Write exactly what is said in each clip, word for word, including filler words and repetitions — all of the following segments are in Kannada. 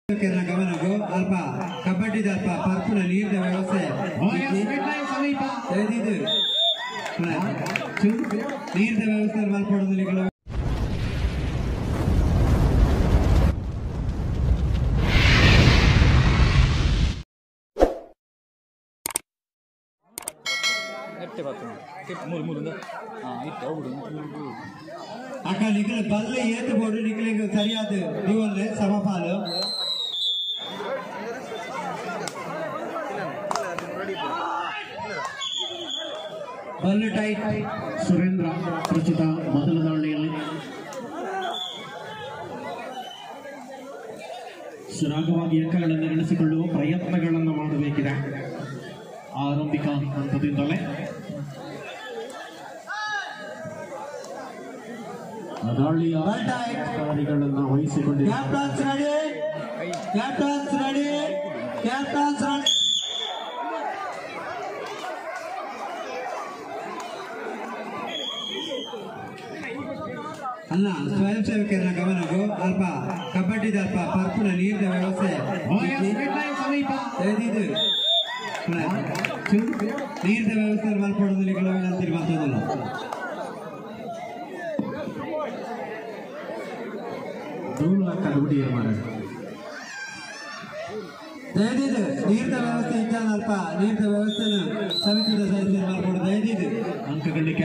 ಗಮನಗೂ ಅಲ್ಪ ಕಬಡ್ಡಿ ಅಲ್ಪ ಪರ್ಪುನ ನೀರಿನ ವ್ಯವಸ್ಥೆ ನೀರಿನ ವ್ಯವಸ್ಥೆ ಮಾಡ್ಕೊಡೋದಿಲ್ಲ. ಅಕ್ಕ ನಿಖಿಲ್ ಬಲ್ಲೆ ಏತು ಬೋರ್ಡು ನಿಖಿಲಿಗೆ ಸರಿಯಾದ ನೀವು ಅಂದ್ರೆ ಸಮಪಾಲು ಬಲ್ಲು ಟೈಟ್. ಸುರೇಂದ್ರ ಪ್ರಸ್ತುತ ಮೊದಲ ದಾಳಿಯಲ್ಲಿ ಸರಾಗವಾಗಿ ಅಂಕಗಳನ್ನು ಗಳಿಸಿಕೊಳ್ಳುವ ಪ್ರಯತ್ನಗಳನ್ನು ಮಾಡಬೇಕಿದೆ ಆರಂಭಿಕ ಹಂತದಿಂದಲೇ. ದಾಳಿಯ ಕಾರ್ಯಗಳನ್ನು ವಹಿಸಿಕೊಂಡಿದೆ. ಅಲ್ಲ ಸ್ವಯಂ ಸೇವಕರ ಗಮನಗೂ ಅಲ್ಪ ಕಬಡ್ಡಿ ಅಲ್ಪ ಪರ್ಪುನ ನೀರಿನ ವ್ಯವಸ್ಥೆ ನೀರಿನ ವ್ಯವಸ್ಥೆ ಮಾಡ್ಕೊಡೋದಿಲ್ಲ ವಿನಂತಿ ಮಾತಾಡಲ್ಲ. ದಯದಿದ್ದು ನೀರಿನ ವ್ಯವಸ್ಥೆ ಇದ್ದಾನ ಅಲ್ಪ ನೀರಿನ ವ್ಯವಸ್ಥೆನ ಸಮಿತಿಯ ಸದಸ್ಯರು ಮಾಡ್ಕೊಡೋದು ದಯದಿದ್ದು ಅಂಕ ಗಳಿಕೆ.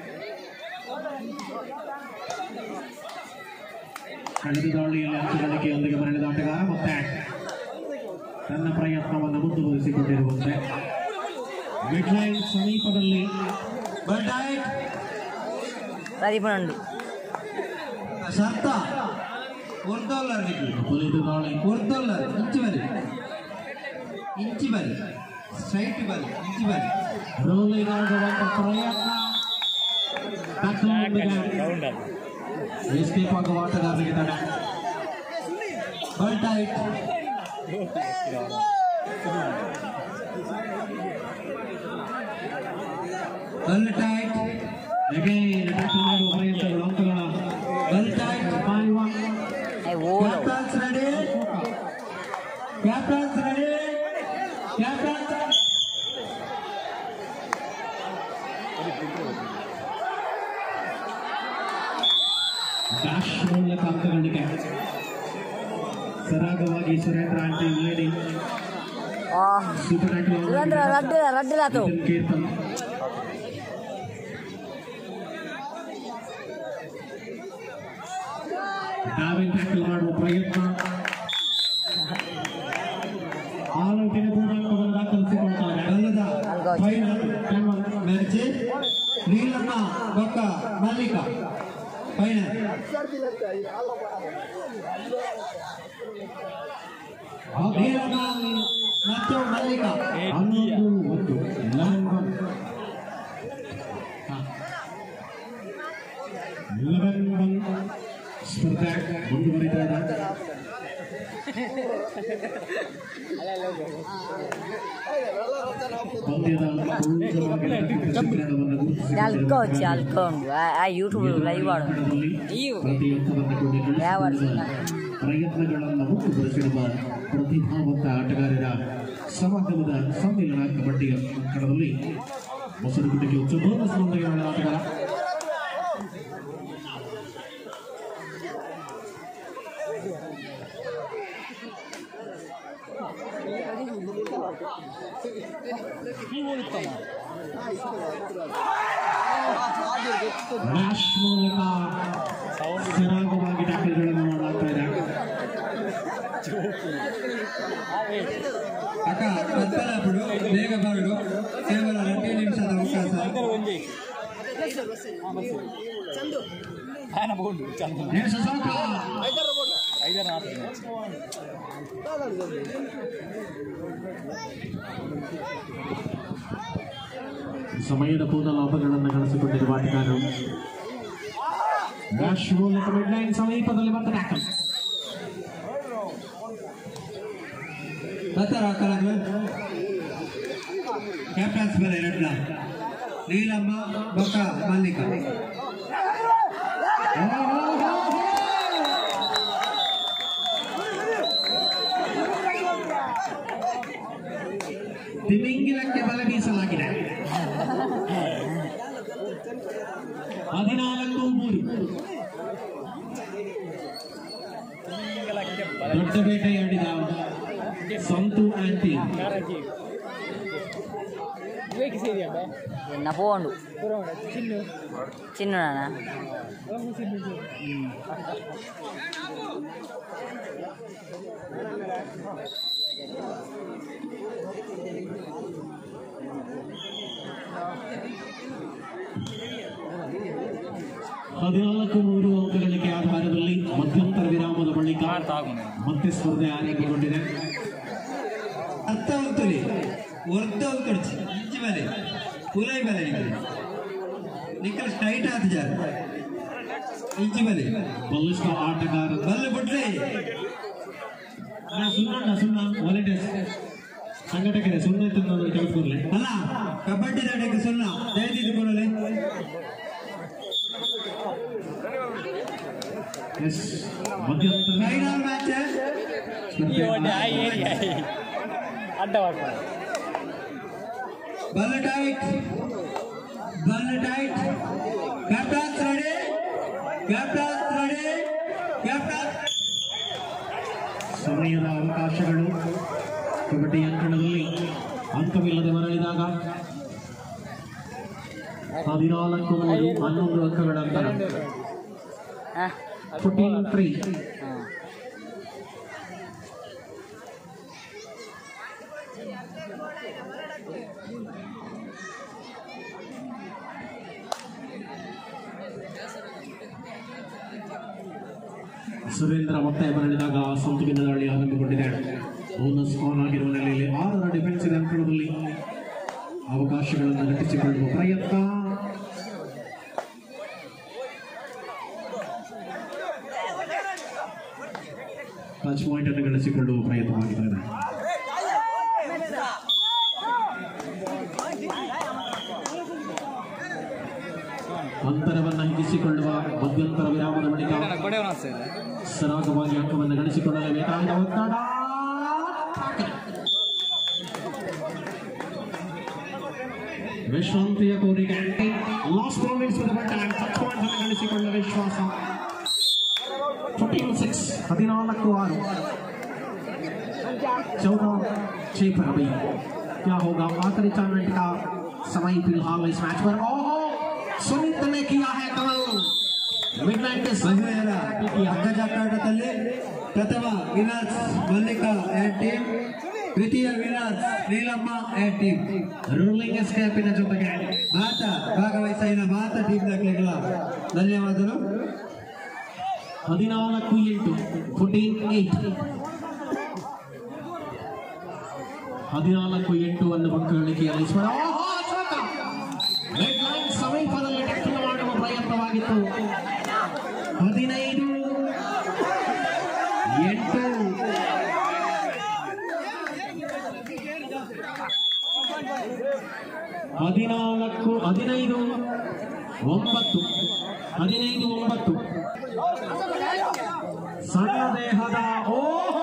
ಕಳೆದ ದಾಳಿಯಲ್ಲಿ ಅಂಕ ಗಳಿಕೆಯೊಂದಿಗೆ ಮರಳಿದ ಆಟಗಾರ ಮತ್ತೆ ತನ್ನ ಪ್ರಯತ್ನವನ್ನು ಮುಂದುವರಿಸಿಕೊಂಡಿರುವಂತೆ ಮಿಡ್ಲೈನ್ ಸಮೀಪದಲ್ಲಿ ಶರ್ತ ಉರ್ದೋಲ್ಲರ್ ಕೊನೆದು ದಾಳಿ ಉರ್ದೋಲ್ಲರ್ ಇಂಚಿ ಬರಿ ಇಂಚಿ ಬರಿ ಸ್ಟ್ರೈಟ್ ಬರಿ ಇಂಚಿ ಬರಿ ರೋಲಿಂಗ್ ಆಗುವಂತ ಪ್ರಯತ್ನ ಎಸ್ಕೇಪ್ ಆಗುವ ಆಟಗಾರರಿಗೆ ತಡ. ಬಲ್ ಟೈಟ್ ಬಲ್ ಟೈಟ್ ಅಗೈನ್ ಟ್ಯಾಕಲ್ ಮಾಡುವ ಪ್ರಯತ್ನಗಳು ಅಂಕಗಳ ಬಲ್ tight captains ready captains ready captains dash ಮೂಲಕ ಅಂಕಗಳಿಗೆ ಸರಾಗವಾಗಿ Surendra aunty lady super aunty Keerthan ಡಾವಿನ್ ಟ್ಯಾಕಲ್ ಮಾಡುವ ಪ್ರಯತ್ನ ಆಲೋಟಿನ ಪೂರ್ಣಾಂಕವನ್ನು ದಾಖಲಿಸಿಕೊಳ್ತಾರೆ. ಮ್ಯಾಚ್ ನೀಲಮ್ಮ ಬೊಕ್ಕ ಮಲ್ಲಿಕಾ ಫೈನಲ್. ನೀಲಮ್ಮ ಮತ್ತು ಮಲ್ಲಿಕಾ ಹನ್ನೊಂದು ಒಂದು ಲೆವೆನ್ ಲೆವೆನ್ ಒನ್ ಸ್ಪರ್ಧೆ ಮುಂದುವರಿತಾ ಇದೆ. ಪಂದ್ಯದ ಪ್ರಯತ್ನಗಳನ್ನು ಮುಂದುವರಿಸಿರುವ ಪ್ರತಿಭಾವಂತ ಆಟಗಾರರ ಸಮಾಗಮದ ಸಮ್ಮಿಲನ ಕಬಡ್ಡಿ ಅಂಕಣದಲ್ಲಿ ಮೊಸರುಗುಡ್ಡಿಗೆ ಉಚ್ಚ ಬೋನಸ್ ನೊಂದಿಗೆ ನಡೆದ ಆಟಗಾರ ಡ್ಯಾಶ್ ಮೂಲಕ ಸರಾಗವಾಗಿ ಟ್ಯಾಕಲ್ಗಳನ್ನು ಮಾಡಲಾಗ್ತಾ ಇದೆ. ಅಕ್ಕ ಕತ್ತಲ ಬಿಡು ಬೇಗ ಬರಡು ಕೇವಲ ಎರಡು ನಿಮಿಷದ ಅವಕಾಶ. ಸಮಯದ ಪೂರ್ಣ ಲಾಭಗಳನ್ನು ಗಳಿಸಿಕೊಂಡಿರುವ ಆಟಗಾರರು ಡ್ಯಾಶ್ ಮೂಲಕ ಮಿಡ್ಲೈನ್ ಸಮೀಪದಲ್ಲಿ ಬಂದ ಟ್ಯಾಕಲ್. ಕ್ಯಾಪ್ಟನ್ಸ್ ಮೇಲೆ ಎರಡು ನೀಲಮ್ಮ ಬೊಕ್ಕ ಮಲ್ಲಿಕಾ ತಿಮಿಂಗಿಲಕ್ಕೆ ಬಲ ಬೀಸಲಾಗಿದೆ. ಹದಿನಾಲ್ಕು ಮೂರು. ದೊಡ್ಡ ಬೇಟೆಯಾಡಿದ ಸಂತು ಆಂಟಿ ನಪೋಂಡು ಚಿನ್ನು ನಾನ ಹದಿನಾಲ್ಕು ಮೂರು ಅಂಕಗಳಿಕೆ ಆಧಾರದಲ್ಲಿ ಮಧ್ಯಂತರ ವಿರಾಮದ ಬಳಿಕ ಮತ್ತೆ ಸ್ಪರ್ಧೆ ಆರಂಭಗೊಂಡಿದೆ. ಅರ್ಥವಂತುಲಿ ವರ್ಧವ್ ಕಡ್ಚಿ ಇಂಚಿ ಮೇಲೆ ಪುಲೈ ಮೇಲೆ ನಿಕ್ಕಲ್ ಸ್ಟ್ರೈಟ್ ಆತ ಜಾರ ಇಂಚಿ ಮೇಲೆ ಬಲಿಷ್ಠ ಆಟಗಾರ ಬಲ್ಲು ಬಿಟ್ರೆ ಸುಣ್ಣ ಸುಣ್ಣ ವಾಲಂಟಿಯರ್ಸ್ ಸಂಘಟಕರೇ ಸುಣ್ಣ ತಿನ್ನೋದು ಕೆಲಸ ಬರಲಿ ಅಲ್ಲ ಕಬಡ್ಡಿ ದಾಟಕ್ಕೆ ಸುಣ್ಣ ದಯದಿದ್ದು ಕೊಡಲಿ. ಮಧ್ಯಂತರ ಫೈನಲ್ ಮ್ಯಾಚ್ ಬಲ್ಲು ಟೈಟ್ ಬಲ್ಲು tight captains ready captains ready captain. ಸಮಯದ ಅವಕಾಶಗಳು ಕಬಡ್ಡಿ ಅಂಕಣದಲ್ಲಿ ಅಂಕವಿಲ್ಲದೆ ಮರಳಿದಾಗ ಹದಿನಾಲ್ಕು ಮೂರು ಹನ್ನೊಂದು ಅಂಕಗಳ ಅಂತರ. Fourteen three. ಸುರೇಂದ್ರ ಮತ್ತೆ ಮರಳಿದಾಗ ಸಂತುವಿನ ದಾಳಿ ಆರಂಭಗೊಂಡಿದೆ. ಬೋನಸ್ ಆನ್ ಆಗಿರುವ ನೆಲೆಯಲ್ಲಿ ಆರರ ಡಿಫೆನ್ಸಿವ್ ಅಂಕಣದಲ್ಲಿ ಅವಕಾಶಗಳನ್ನು ಘಟಿಸಿಕೊಳ್ಳುವ ಪ್ರಯತ್ನ. ಟಚ್ ಪಾಯಿಂಟ್ ಅನ್ನು ಗಳಿಸಿಕೊಳ್ಳುವ ಪ್ರಯತ್ನವಾಗಿದ್ದಾರೆ. ಅಂತರವನ್ನು ಹಿಗ್ಗಿಸಿಕೊಳ್ಳುವ ಮಧ್ಯಂತರ ವಿರಾಮದ ಬಳಿಕ ಸರಾಗವಾಗಿ ಅಂಕವನ್ನು ಗಳಿಸಿಕೊಳ್ಳಲೇಬೇಕಾದ ಒತ್ತಡ. ವಿಶ್ರಾಂತಿಯ ಕೋರಿಕೆ ಲಾಸ್ಟ್ ಪ್ರಾಮಿಸ್ ಗಳಿಸಿಕೊಳ್ಳುವ ವಿಶ್ವಾಸ. ಹದಿನಾಲ್ಕು ಆರು. चौदह छह पर अभी क्या होगा आखिरी चार मिनट का समय फिलहाल इस मैच पर. ओहो सुमित ने किया है कमल. ಮಿಡ್ನೈಟ್ ಮಹಿಳೆಯರ ಹಗ್ಗಜಗ್ಗಾಟದಲ್ಲಿ ಪ್ರಥಮ ವಿನರ್ಸ್ ಮಲ್ಲಿಕಾ ಆ್ಯಂಡ್ ಟೀಮ್, ದ್ವಿತೀಯ winners Neelamma and team. Ruling ಎಸ್ಕೇಪಿನ ಜೊತೆಗೆ ಮಾತ ಭಾಗವಹಿಸಿದ ಮಾತ ಟೀಮ್ ದಾಖಲೆಗಳ ಧನ್ಯವಾದಗಳು. ಹದಿನಾಲ್ಕು ಎಂಟು ಫೋರ್ಟೀನ್ ಏಟ್. ಹದಿನಾಲ್ಕು ಎಂಟು ಅನ್ನು ಪಕ್ಕ ಗಳಿಕೆಯಲ್ಲಿ ಸಮೀಪದಲ್ಲಿ ಟೆಕ್ಕಿಂಗ್ ಮಾಡುವ ಪ್ರಯತ್ನವಾಗಿತ್ತು. ಹದಿನೈದು ಎಂಟು. ಹದಿನಾಲ್ಕು ಹದಿನೈದು ಒಂಬತ್ತು. ಹದಿನೈದು ಒಂಬತ್ತು. ಸಣ್ಣ ದೇಹದ ಓಹೋ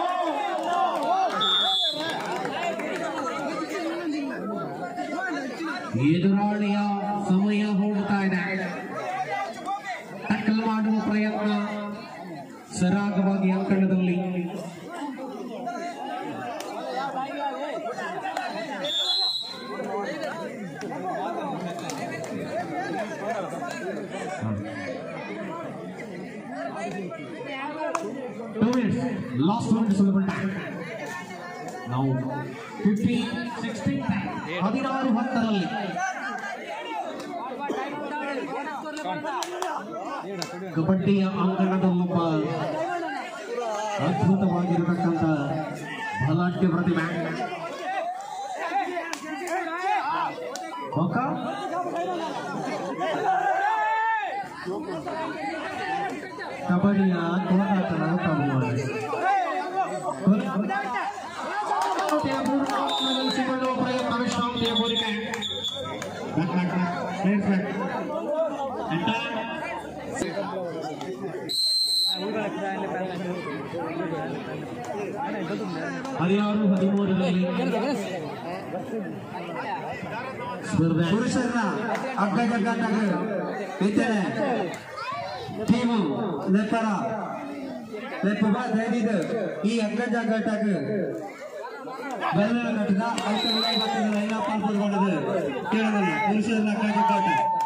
ಎದುರಾಳಿಯ ಸಮಯ ಹೋಗ್ತಾ ಇದೆ. ಟಕ್ಕಲ್ ಮಾಡುವ ಪ್ರಯತ್ನ ಸರಾಗವಾಗಿ ಅಂಕಣದಲ್ಲಿ. Two minutes. Last one available time. Now fifteen, sixteen. ಹದಿನಾರು ಹತ್ತರಲ್ಲಿ ಕಬಡ್ಡಿಯ ಅಂಗಣದ ಒಬ್ಬ ಅದ್ಭುತವಾಗಿರತಕ್ಕಂಥ ಬಲಾಢ್ಯ ಪ್ರತಿಭೆ. ಕಬಡ್ಡಿಯ ಕೋಲಾಟದ ತಬ್ಬುಮಾಡಿ ಗಳಿಸಿಕೊಳ್ಳುವ ಪ್ರಯತ್ನ ವಿಶ್ರಾಂತಿಯ ಕೋರಿಕೆ. ಹದಿನಾರು ಹದಿಮೂರರಲ್ಲಿ ಸ್ಪರ್ಧೆ ಪುರುಷರ ಅಗ್ಗ ಜಗ್ಗಾಟಾಗ ಇದ್ದೇನೆ ಟೀಮು ಲೆಪ್ಪರ ಲೆಪ್ಪಬ ದೈದಿದ ಈ ಅಗ್ಗ ಜಗ್ಗಾಟಾಗ ಬೆಲ್ಲ ಕಟ್ಟದ ಔಷಧ ಲೈನ ಪಾಲ್ಪೊಂಡದು ಕೇಳೋಣ ಪುರುಷರ ಅಗ್ಗ ಜಗ್ಗಾಟ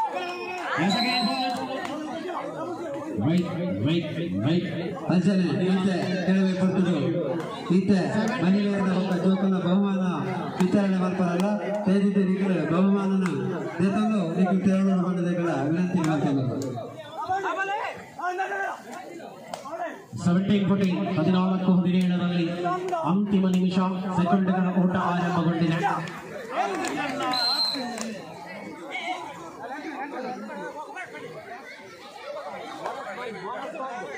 ಅಂಚನೆ ಈತೆ ಕೆಲವೇ ಕೊಟ್ಟರು ಈತೆ ಮಹಿಳೆಯರ ಒಬ್ಬ ಜೋಕನ ಬಹುಮಾನ ವಿತರಣೆ ಮಾಡ್ತಾರಲ್ಲ ತೇದಿದ್ದ ನಿಖರ ಬಹುಮಾನನ ದೇತಂದು ನಿಖಿಲ್ ತೇರಳೂರು ಬಂಡದಗಳ ವಿನಂತಿ ಮಾಡ್ತೇನೆ. ಸೆವೆಂಟೀನ್ ಫೋರ್ಟೀನ್ ಹದಿನಾಲ್ಕು ಹದಿನೇಳರಲ್ಲಿ ಅಂತಿಮ ನಿಮಿಷ ಸೆಕೆಂಡ್ಗಳ ಓಟ ಆರಂಭಗೊಂಡಿದೆ.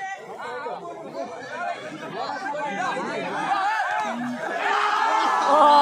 Oh!